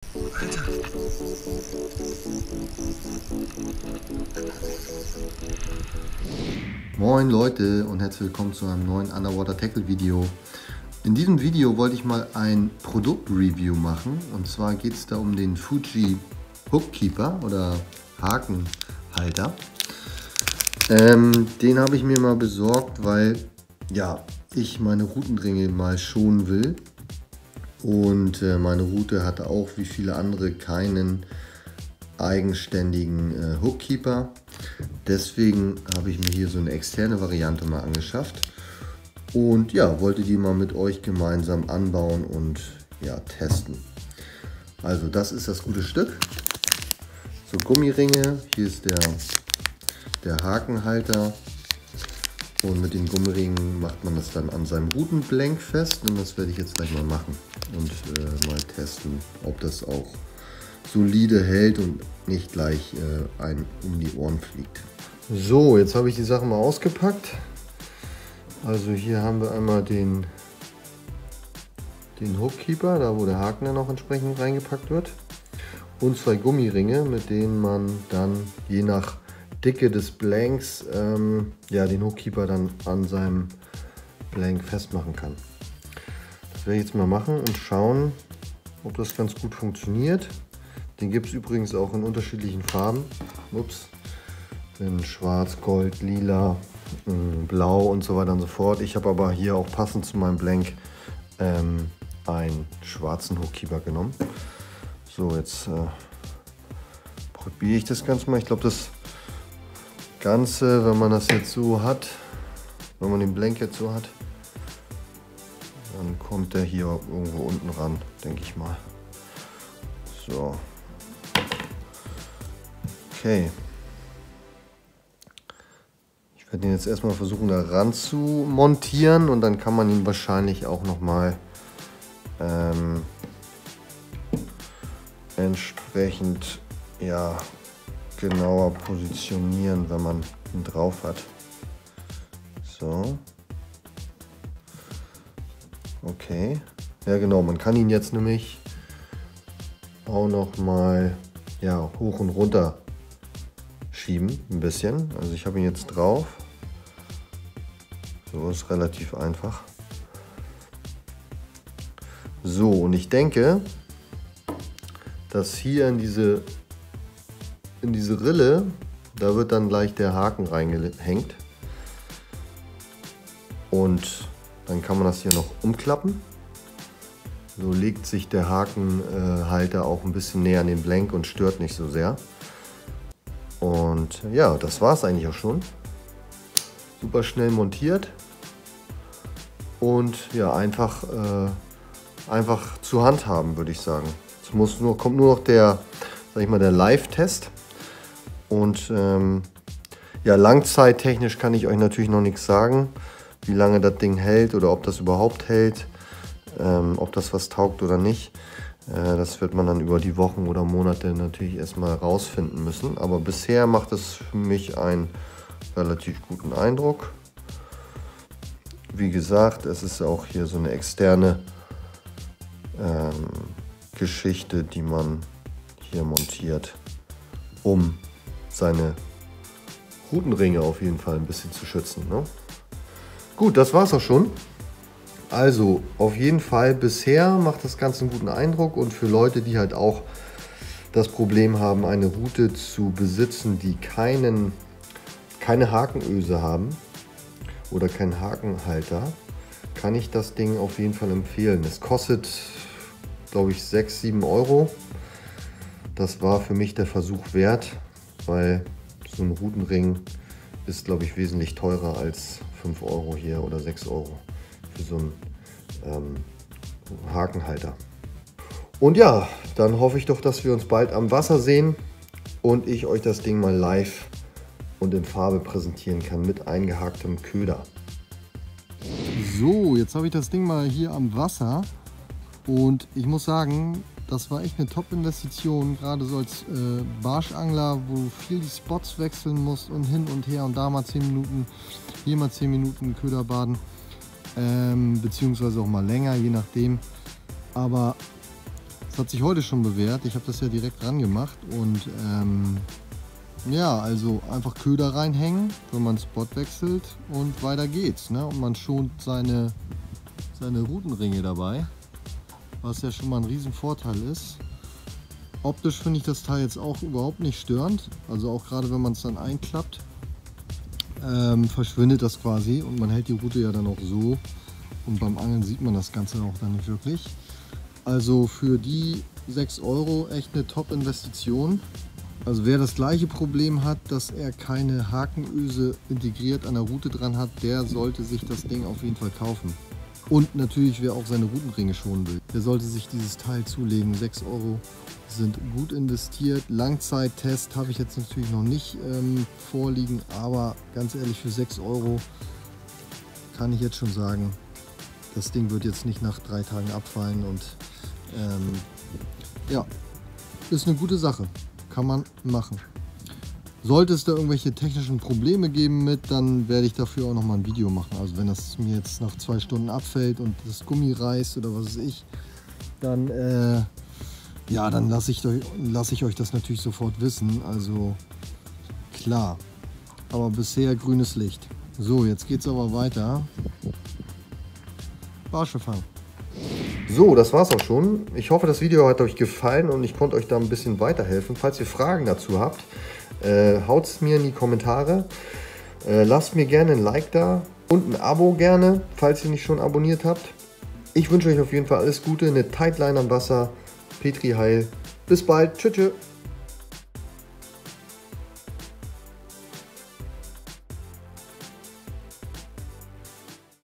Alter. Moin Leute und herzlich willkommen zu einem neuen Underwater Tackle Video. In diesem Video wollte ich mal ein Produktreview machen, und zwar geht es da um den Fuji Hookkeeper oder Hakenhalter. Den habe ich mir mal besorgt, weil ja, ich meine Routenringe mal schonen will. Und meine Route hatte auch wie viele andere keinen eigenständigen Hookkeeper. Deswegen habe ich mir hier so eine externe Variante mal angeschafft. Und ja, wollte die mal mit euch gemeinsam anbauen und ja, testen. Also das ist das gute Stück. So Gummiringe, hier ist der Hakenhalter. Und mit den Gummiringen macht man das dann an seinem Routenblank fest. Und das werde ich jetzt gleich mal machen und mal testen, ob das auch solide hält und nicht gleich einem um die Ohren fliegt. So, jetzt habe ich die Sachen mal ausgepackt. Also hier haben wir einmal den Hookkeeper, da wo der Haken dann auch entsprechend reingepackt wird. Und zwei Gummiringe, mit denen man dann je nach Dicke des Blanks ja, den Hookkeeper dann an seinem Blank festmachen kann. Das werde ich jetzt mal machen und schauen, ob das ganz gut funktioniert. Den gibt es übrigens auch in unterschiedlichen Farben. Ups. In Schwarz, Gold, Lila, Blau und so weiter und so fort. Ich habe aber hier auch passend zu meinem Blank einen schwarzen Hookkeeper genommen. So, jetzt probiere ich das Ganze mal. Ich glaube, das Ganze, wenn man das jetzt so hat, wenn man den Blank jetzt so hat, dann kommt der hier irgendwo unten ran, denke ich mal. So. Okay. Ich werde den jetzt erstmal versuchen, da ran zu montieren, und dann kann man ihn wahrscheinlich auch nochmal entsprechend, ja, genauer positionieren, wenn man ihn drauf hat. So. Okay. Ja genau, man kann ihn jetzt nämlich auch noch mal, ja, hoch und runter schieben, ein bisschen. Also ich habe ihn jetzt drauf. So, ist relativ einfach. So, und ich denke, dass hier in diese Rille, da wird dann gleich der Haken reingehängt. Und dann kann man das hier noch umklappen. So legt sich der Hakenhalter auch ein bisschen näher an den Blank und stört nicht so sehr. Und ja, das war es eigentlich auch schon. Super schnell montiert. Und ja, einfach zu handhaben, würde ich sagen. Es kommt nur noch der, sag ich mal, der Live-Test. Und ja, langzeittechnisch kann ich euch natürlich noch nichts sagen, wie lange das Ding hält oder ob das überhaupt hält, ob das was taugt oder nicht. Das wird man dann über die Wochen oder Monate natürlich erstmal rausfinden müssen. Aber bisher macht es für mich einen relativ guten Eindruck. Wie gesagt, es ist auch hier so eine externe Geschichte, die man hier montiert, um seine Routenringe auf jeden Fall ein bisschen zu schützen, ne? Gut, das war's auch schon. Also auf jeden Fall bisher macht das Ganze einen guten Eindruck, und für Leute, die halt auch das Problem haben, eine Route zu besitzen, die keine Hakenöse haben oder keinen Hakenhalter, kann ich das Ding auf jeden Fall empfehlen. Es kostet, glaube ich, 6, 7 Euro. Das war für mich der Versuch wert, weil so ein Routenring ist, glaube ich, wesentlich teurer als 5 Euro hier oder 6 Euro für so einen Hakenhalter. Und ja, dann hoffe ich doch, dass wir uns bald am Wasser sehen und ich euch das Ding mal live und in Farbe präsentieren kann mit eingehaktem Köder. So, jetzt habe ich das Ding mal hier am Wasser, und ich muss sagen, das war echt eine Top-Investition, gerade so als Barschangler, wo du viel die Spots wechseln musst und hin und her und da mal 10 Minuten, hier mal 10 Minuten Köder baden, beziehungsweise auch mal länger, je nachdem. Aber Das hat sich heute schon bewährt. Ich habe das ja direkt ran gemacht und ja, also einfach Köder reinhängen, wenn man Spot wechselt und weiter geht's. Ne? Und man schont seine Routenringe dabei, was ja schon mal ein riesen Vorteil ist. Optisch finde ich das Teil jetzt auch überhaupt nicht störend. Also auch gerade wenn man es dann einklappt, verschwindet das quasi und man hält die Route ja dann auch so. Und beim Angeln sieht man das Ganze auch dann nicht wirklich. Also für die 6 € echt eine Top-Investition. Also wer das gleiche Problem hat, dass er keine Hakenöse integriert an der Route dran hat, der sollte sich das Ding auf jeden Fall kaufen. Und natürlich, wer auch seine Routenringe schonen will, der sollte sich dieses Teil zulegen. 6 € sind gut investiert. Langzeittest habe ich jetzt natürlich noch nicht vorliegen, aber ganz ehrlich, für 6 € kann ich jetzt schon sagen, das Ding wird jetzt nicht nach 3 Tagen abfallen und ja, ist eine gute Sache. Kann man machen. Sollte es da irgendwelche technischen Probleme geben mit, dann werde ich dafür auch noch mal ein Video machen. Also wenn das mir jetzt nach 2 Stunden abfällt und das Gummi reißt oder was weiß ich, dann ja, dann lasse ich euch das natürlich sofort wissen. Also klar. Aber bisher grünes Licht. So, jetzt geht es aber weiter. Barschefang. So, das war's auch schon. Ich hoffe, das Video hat euch gefallen und ich konnte euch da ein bisschen weiterhelfen. Falls ihr Fragen dazu habt, haut es mir in die Kommentare. Lasst mir gerne ein Like da und ein Abo gerne, falls ihr nicht schon abonniert habt. Ich wünsche euch auf jeden Fall alles Gute, eine Tightline am Wasser. Petri Heil. Bis bald. Tschüss.